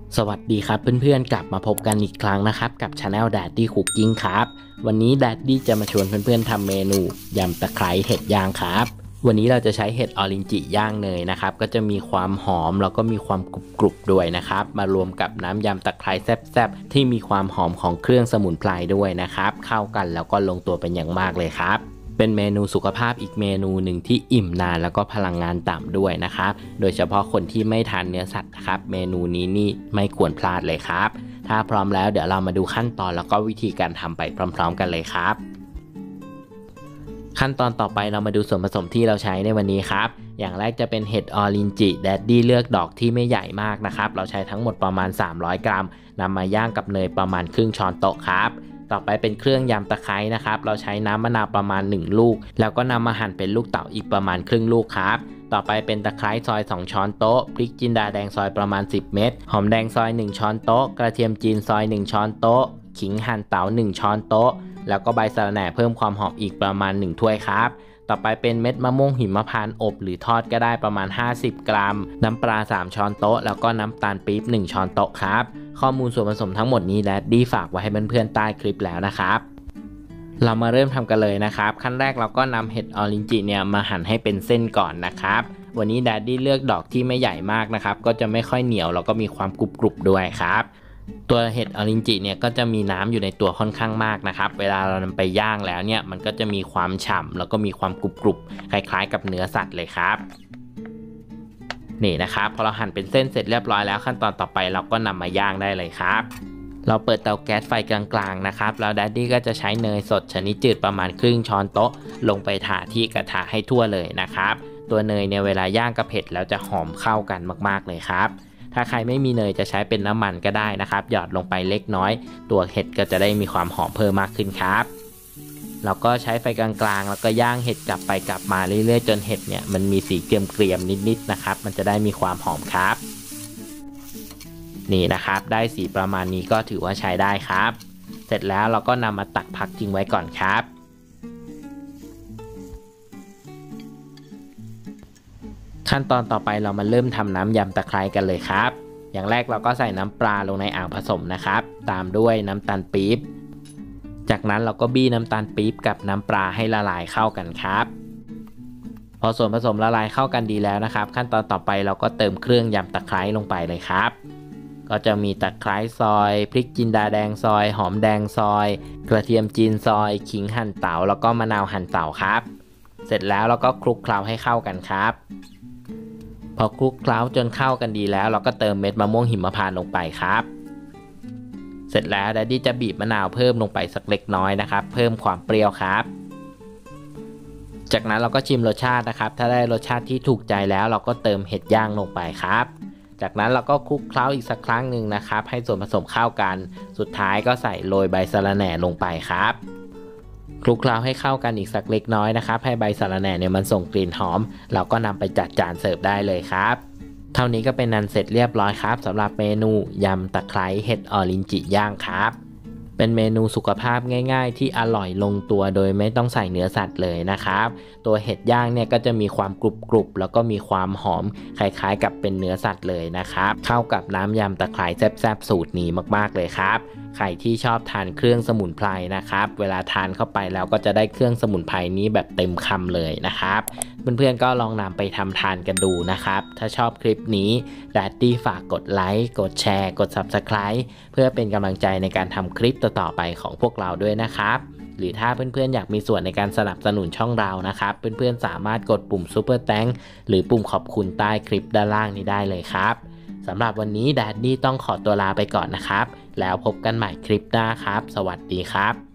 สวัสดีครับเพื่อนๆกลับมาพบกันอีกครั้งนะครับกับ Channel Daddy Cooking ครับวันนี้ Daddy จะมาชวนเพื่อนๆทำเมนูยำตะไคร้เห็ดย่างครับวันนี้เราจะใช้เห็ดออรินจิย่างเนยนะครับก็จะมีความหอมแล้วก็มีความกรุบๆด้วยนะครับมารวมกับน้ำยำตะไคร้แซ่บๆที่มีความหอมของเครื่องสมุนไพรด้วยนะครับเข้ากันแล้วก็ลงตัวเป็นอย่างมากเลยครับเป็นเมนูสุขภาพอีกเมนูหนึ่งที่อิ่มนานแล้วก็พลังงานต่ำด้วยนะครับโดยเฉพาะคนที่ไม่ทานเนื้อสัตว์นะครับเมนูนี้นี่ไม่ควรพลาดเลยครับถ้าพร้อมแล้วเดี๋ยวเรามาดูขั้นตอนแล้วก็วิธีการทำไปพร้อมๆกันเลยครับขั้นตอนต่อไปเรามาดูส่วนผสมที่เราใช้ในวันนี้ครับอย่างแรกจะเป็นเห็ดออรินจิแดดดี้เลือกดอกที่ไม่ใหญ่มากนะครับเราใช้ทั้งหมดประมาณ300 กรัมนำมาย่างกับเนยประมาณครึ่งช้อนโต๊ะครับต่อไปเป็นเครื่องยำตะไคร้นะครับเราใช้น้ำมะนาวประมาณ1ลูกแล้วก็นำมาหั่นเป็นลูกเต๋าอีกประมาณครึ่งลูกครับต่อไปเป็นตะไคร้ซอย2ช้อนโต๊ะพริกจินดาแดงซอยประมาณ10เม็ดหอมแดงซอย1ช้อนโต๊ะกระเทียมจีนซอย1ช้อนโต๊ะขิงหั่นเต๋า1ช้อนโต๊ะแล้วก็ใบสะระแหน่เพิ่มความหอมอีกประมาณ1ถ้วยครับต่อไปเป็นเม็ดมะม่วงหิมพานต์อบหรือทอดก็ได้ประมาณ50 กรัมน้ำปลา3ช้อนโต๊ะแล้วก็น้ำตาลปี๊บ1ช้อนโต๊ะครับข้อมูลส่วนผสมทั้งหมดนี้และดีฝากไว้ให้เพื่อนๆใต้คลิปแล้วนะครับเรามาเริ่มทำกันเลยนะครับขั้นแรกเราก็นำเห็ดออรินจิเนี่ยมาหั่นให้เป็นเส้นก่อนนะครับวันนี้แดดดี้เลือกดอกที่ไม่ใหญ่มากนะครับก็จะไม่ค่อยเหนียวแล้วก็มีความกรุบๆด้วยครับตัวเห็ดออรินจิเนี่ยก็จะมีน้ำอยู่ในตัวค่อนข้างมากนะครับเวลาเรานำไปย่างแล้วเนี่ยมันก็จะมีความฉ่ำแล้วก็มีความกรุบๆคล้ายๆกับเนื้อสัตว์เลยครับนี่นะครับพอเราหั่นเป็นเส้นเสร็จเรียบร้อยแล้วขั้นตอนต่อไปเราก็นำมาย่างได้เลยครับเราเปิดเตาแก๊สไฟกลางๆนะครับแล้วแดดดี้ก็จะใช้เนยสดชนิดจืดประมาณครึ่งช้อนโต๊ะลงไปถาที่กระทะให้ทั่วเลยนะครับตัวเนยเนี่ยเวลาย่างกับเห็ดแล้วจะหอมเข้ากันมากๆเลยครับถ้าใครไม่มีเนยจะใช้เป็นน้ำมันก็ได้นะครับหยอดลงไปเล็กน้อยตัวเห็ดก็จะได้มีความหอมเพิ่มมากขึ้นครับเราก็ใช้ไฟกลางๆแล้วก็ย่างเห็ดกลับไปกลับมาเรื่อยๆจนเห็ดเนี่ยมันมีสีเกรียมๆนิดๆนะครับมันจะได้มีความหอมครับนี่นะครับได้สีประมาณนี้ก็ถือว่าใช้ได้ครับเสร็จแล้วเราก็นำมาตักพักทิ้งไว้ก่อนครับขั้นตอนต่อไปเรามาเริ่มทำน้ำยำตะไคร้กันเลยครับอย่างแรกเราก็ใส่น้ำปลาลงในอ่างผสมนะครับตามด้วยน้ำตาลปี๊บจากนั้นเราก็บี้น้ำตาลปี๊บกับน้ำปลาให้ละลายเข้ากันครับพอส่วนผสมละลายเข้ากันดีแล้วนะครับขั้นตอนต่อไปเราก็เติมเครื่องยำตะไคร้ลงไปเลยครับก็จะมีตะไคร้ซอยพริกจินดาแดงซอยหอมแดงซอยกระเทียมจีนซอยขิงหั่นเต๋าแล้วก็มะนาวหั่นเต๋าครับเสร็จแล้วเราก็คลุกเคล้าให้เข้ากันครับพอคลุกเคล้าจนเข้ากันดีแล้วเราก็เติมเม็ดมะม่วงหิมพานต์ลงไปครับเสร็จแล้วแดดดี้จะบีบมะนาวเพิ่มลงไปสักเล็กน้อยนะครับเพิ่มความเปรี้ยวครับจากนั้นเราก็ชิมรสชาตินะครับถ้าได้รสชาติที่ถูกใจแล้วเราก็เติมเห็ดย่างลงไปครับจากนั้นเราก็คลุกเคล้าอีกสักครั้งหนึ่งนะครับให้ส่วนผสมเข้ากันสุดท้ายก็ใส่โรยใบสะระแหน่ลงไปครับคลุกเคล้าให้เข้ากันอีกสักเล็กน้อยนะครับให้ใบสะระแหน่เนี่ยมันส่งกลิ่นหอมเราก็นำไปจัดจานเสิร์ฟได้เลยครับเท่านี้ก็เป็นอันเสร็จเรียบร้อยครับสำหรับเมนูยำตะไคร้เห็ดออรินจิย่างครับเป็นเมนูสุขภาพง่ายๆที่อร่อยลงตัวโดยไม่ต้องใส่เนื้อสัตว์เลยนะครับตัวเห็ดย่างเนี่ยก็จะมีความกรุบๆแล้วก็มีความหอมคล้ายๆกับเป็นเนื้อสัตว์เลยนะครับเข้ากับน้ำยำตะไคร้แซ่บๆสูตรนี้มากๆเลยครับใครที่ชอบทานเครื่องสมุนไพรนะครับเวลาทานเข้าไปแล้วก็จะได้เครื่องสมุนไพรนี้แบบเต็มคำเลยนะครับเพื่อนๆก็ลองนำไปทำทานกันดูนะครับถ้าชอบคลิปนี้แดดดี้ฝากกดไลค์กดแชร์กด Subscribe เพื่อเป็นกำลังใจในการทำคลิปต่อๆไปของพวกเราด้วยนะครับหรือถ้าเพื่อนๆอยากมีส่วนในการสนับสนุนช่องเรานะครับเพื่อนๆสามารถกดปุ่ม Super Thanks หรือปุ่มขอบคุณใต้คลิปด้านล่างนี้ได้เลยครับสำหรับวันนี้แดดดี้ต้องขอตัวลาไปก่อนนะครับแล้วพบกันใหม่คลิปหน้าครับสวัสดีครับ